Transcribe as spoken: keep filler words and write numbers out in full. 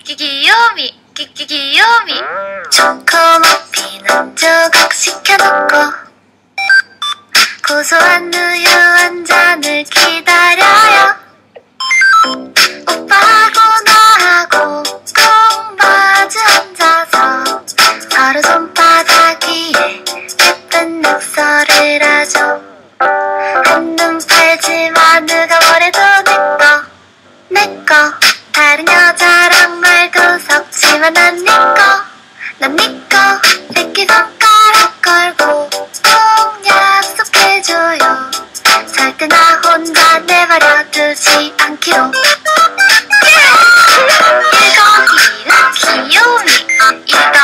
귀요미, 귀요미. 초코머핀 조각 시켜놓고 고소한 우유 한 잔을 기다려요. 오빠하고 나하고 꼭 마주 앉아서 서로 손바닥 위에 예쁜 낙서를 하죠. 한눈 팔지마 누가 뭐래도 내꺼 내꺼. 다른 여자랑 말도 섞지만 난 니꺼 난 니꺼. 새끼손가락 걸고 꼭 약속해줘요. 절대 나 혼자 내버려두지 않기로. 일거이는 귀요미, 일거이는